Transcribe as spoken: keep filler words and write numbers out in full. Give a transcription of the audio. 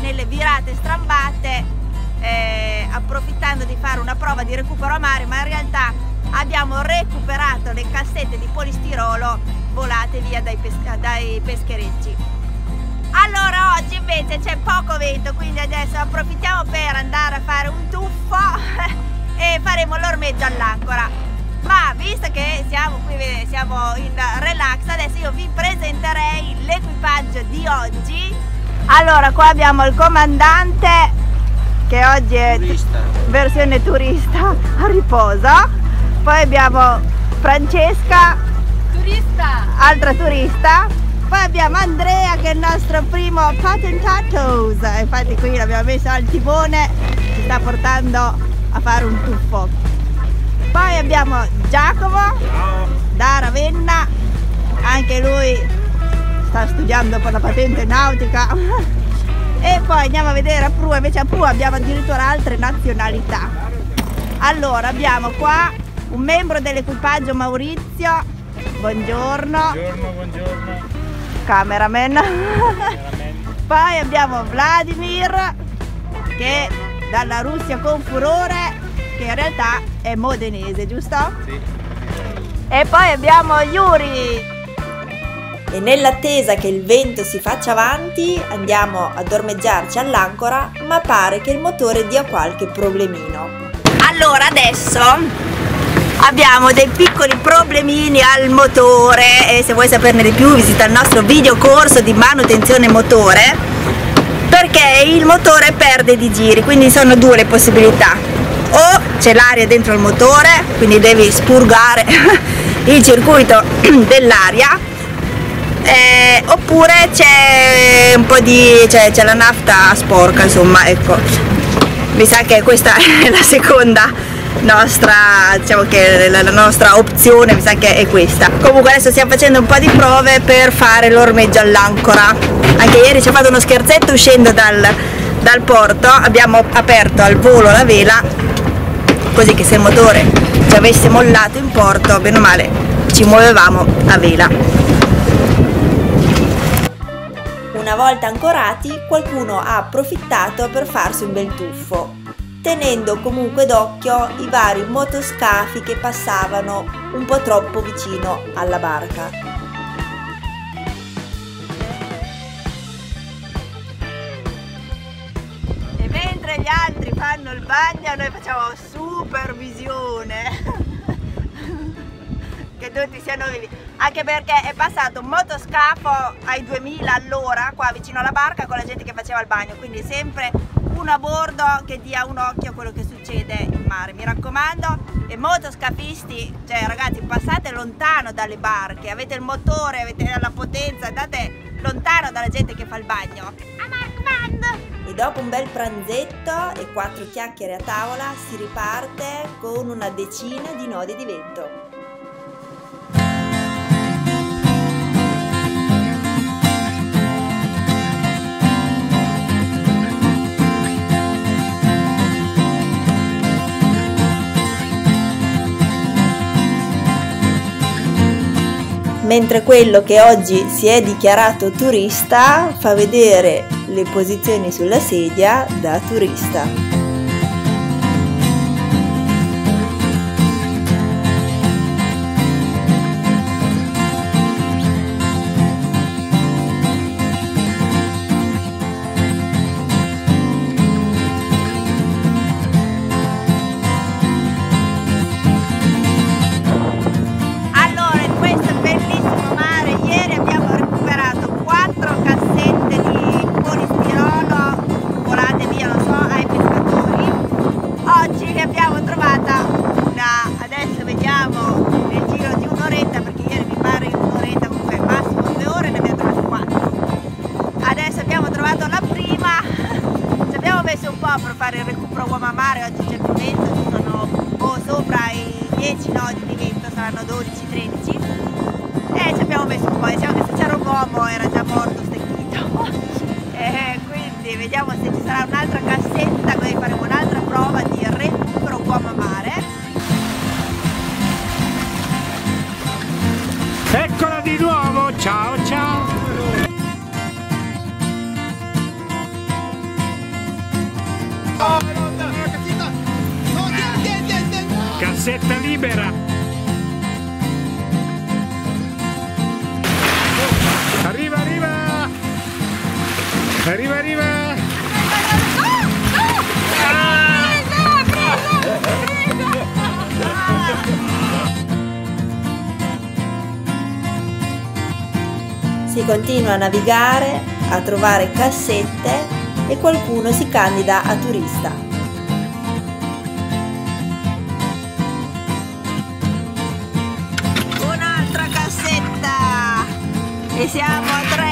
nelle virate strambate, eh, approfittando di fare una prova di recupero a mare, ma in realtà abbiamo recuperato le cassette di polistirolo volate via dai, pes dai pescherecci. Allora oggi invece c'è poco vento, quindi adesso approfittiamo per andare a fare un tuffo e faremo l'ormeggio all'ancora. Ma visto che siamo qui, siamo in relax, adesso io vi presenterei l'equipaggio di oggi. Allora, qua abbiamo il comandante che oggi è turista. Versione turista a riposo. Poi abbiamo Francesca, turista, altra turista. Poi abbiamo Andrea che è il nostro primo patentato. Infatti qui l'abbiamo messo al timone, ci sta portando a fare un tuffo. Poi abbiamo Giacomo da Ravenna, anche lui sta studiando per la patente nautica. E poi andiamo a vedere a Prua, invece a Prua abbiamo addirittura altre nazionalità. Allora abbiamo qua un membro dell'equipaggio, Maurizio, buongiorno. Buongiorno, buongiorno. Cameraman. Cameraman. Poi abbiamo Vladimir che dalla Russia con furore, che in realtà è modenese, giusto? Sì. E poi abbiamo Yuri. E nell'attesa che il vento si faccia avanti andiamo ad ormeggiarci all'ancora, ma pare che il motore dia qualche problemino. Allora adesso abbiamo dei piccoli problemini al motore e se vuoi saperne di più visita il nostro video corso di manutenzione motore, perché il motore perde di giri, quindi sono due le possibilità: o c'è l'aria dentro il motore, quindi devi spurgare il circuito dell'aria, eh, oppure c'è un po' di c'è la nafta sporca, insomma, ecco. Mi sa che questa è la seconda nostra, diciamo che la, la nostra opzione mi sa che è questa. Comunque adesso stiamo facendo un po' di prove per fare l'ormeggio all'ancora. Anche ieri ci ha fatto uno scherzetto uscendo dal, dal porto, abbiamo aperto al volo la vela, così che se il motore ci avesse mollato in porto, bene o male ci muovevamo a vela. Una volta ancorati, qualcuno ha approfittato per farsi un bel tuffo, tenendo comunque d'occhio i vari motoscafi che passavano un po' troppo vicino alla barca. E mentre gli altri fanno il bagno, noi facciamo supervisione. Che tutti siano vivi, anche perché è passato un motoscafo ai duemila all'ora qua vicino alla barca con la gente che faceva il bagno, quindi sempre uno a bordo che dia un occhio a quello che succede in mare, mi raccomando. E motoscafisti, cioè ragazzi, passate lontano dalle barche, avete il motore, avete la potenza, andate lontano dalla gente che fa il bagno. E dopo un bel pranzetto e quattro chiacchiere a tavola si riparte con una decina di nodi di vento. Mentre quello che oggi si è dichiarato turista fa vedere le posizioni sulla sedia da turista. Per fare il recupero uomo a mare oggi c'è più vento, ci sono oh, sopra i dieci nodi di vento, saranno dodici tredici, e ci abbiamo messo un po', diciamo che se c'era un uomo era già morto stecchito. E quindi vediamo se ci sarà un'altra cassetta, così faremo un'altra prova di recupero uomo a mare. Eccola di nuovo, ciao ciao! cassetta libera. Arriva, arriva! Arriva, arriva! Si continua a navigare, a trovare cassette e qualcuno si candida a turista. Un'altra cassetta! E siamo a tre!